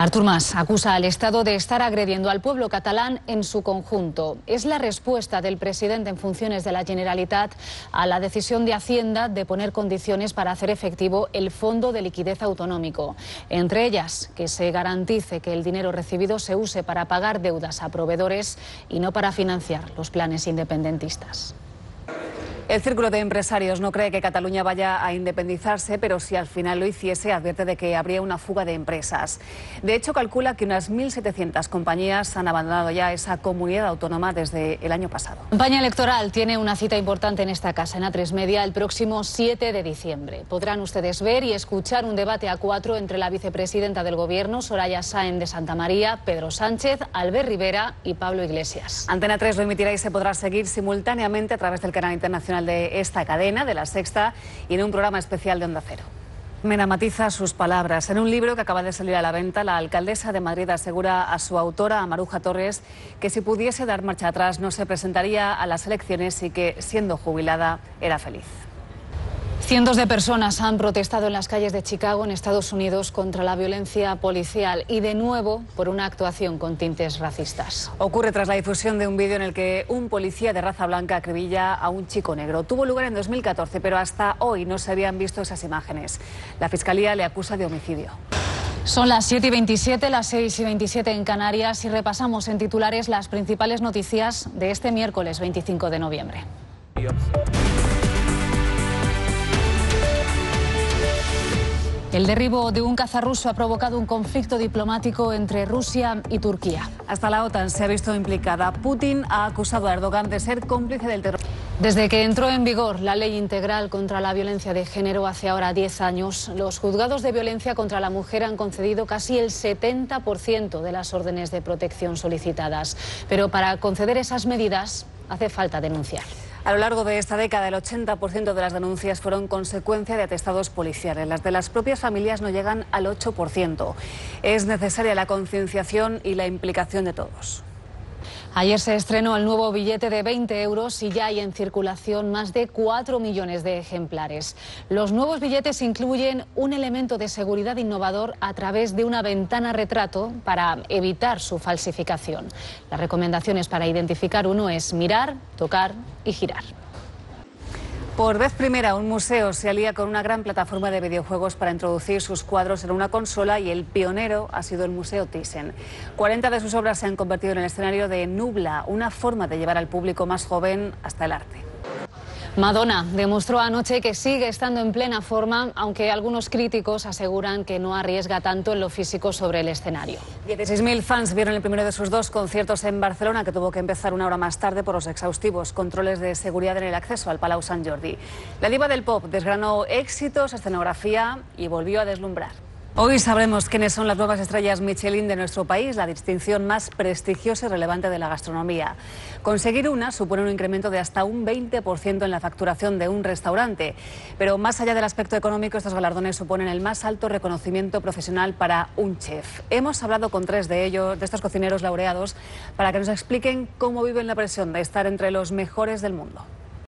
Artur Mas acusa al Estado de estar agrediendo al pueblo catalán en su conjunto. Es la respuesta del presidente en funciones de la Generalitat a la decisión de Hacienda de poner condiciones para hacer efectivo el Fondo de Liquidez Autonómico. Entre ellas, que se garantice que el dinero recibido se use para pagar deudas a proveedores y no para financiar los planes independentistas. El Círculo de Empresarios no cree que Cataluña vaya a independizarse, pero si al final lo hiciese, advierte de que habría una fuga de empresas. De hecho, calcula que unas 1.700 compañías han abandonado ya esa comunidad autónoma desde el año pasado. La campaña electoral tiene una cita importante en esta casa, en A3 Media, el próximo 7 de diciembre. Podrán ustedes ver y escuchar un debate a cuatro entre la vicepresidenta del Gobierno, Soraya Sáenz de Santamaría, Pedro Sánchez, Albert Rivera y Pablo Iglesias. Antena 3 lo emitirá y se podrá seguir simultáneamente a través del canal internacional de esta cadena, de La Sexta, y en un programa especial de Onda Cero. Mena matiza sus palabras. En un libro que acaba de salir a la venta, la alcaldesa de Madrid asegura a su autora, a Maruja Torres, que si pudiese dar marcha atrás no se presentaría a las elecciones y que, siendo jubilada, era feliz. Cientos de personas han protestado en las calles de Chicago, en Estados Unidos, contra la violencia policial y, de nuevo, por una actuación con tintes racistas. Ocurre tras la difusión de un vídeo en el que un policía de raza blanca acribilla a un chico negro. Tuvo lugar en 2014, pero hasta hoy no se habían visto esas imágenes. La Fiscalía le acusa de homicidio. Son las 7:27, las 6:27 en Canarias, y repasamos en titulares las principales noticias de este miércoles 25 de noviembre. El derribo de un caza ruso ha provocado un conflicto diplomático entre Rusia y Turquía. Hasta la OTAN se ha visto implicada. Putin ha acusado a Erdogan de ser cómplice del terror. Desde que entró en vigor la ley integral contra la violencia de género hace ahora 10 años, los juzgados de violencia contra la mujer han concedido casi el 70% de las órdenes de protección solicitadas. Pero para conceder esas medidas hace falta denunciar. A lo largo de esta década, el 80% de las denuncias fueron consecuencia de atestados policiales. Las de las propias familias no llegan al 8%. Es necesaria la concienciación y la implicación de todos. Ayer se estrenó el nuevo billete de 20 euros y ya hay en circulación más de 4 millones de ejemplares. Los nuevos billetes incluyen un elemento de seguridad innovador a través de una ventana retrato para evitar su falsificación. Las recomendaciones para identificar uno es mirar, tocar y girar. Por vez primera, un museo se alía con una gran plataforma de videojuegos para introducir sus cuadros en una consola, y el pionero ha sido el Museo Thyssen. 40 de sus obras se han convertido en el escenario de Nubla, una forma de llevar al público más joven hasta el arte. Madonna demostró anoche que sigue estando en plena forma, aunque algunos críticos aseguran que no arriesga tanto en lo físico sobre el escenario. 16.000 fans vieron el primero de sus dos conciertos en Barcelona, que tuvo que empezar una hora más tarde por los exhaustivos controles de seguridad en el acceso al Palau Sant Jordi. La diva del pop desgranó éxitos, escenografía y volvió a deslumbrar. Hoy sabremos quiénes son las nuevas estrellas Michelin de nuestro país, la distinción más prestigiosa y relevante de la gastronomía. Conseguir una supone un incremento de hasta un 20% en la facturación de un restaurante. Pero más allá del aspecto económico, estos galardones suponen el más alto reconocimiento profesional para un chef. Hemos hablado con 3 de ellos, de estos cocineros laureados, para que nos expliquen cómo viven la presión de estar entre los mejores del mundo.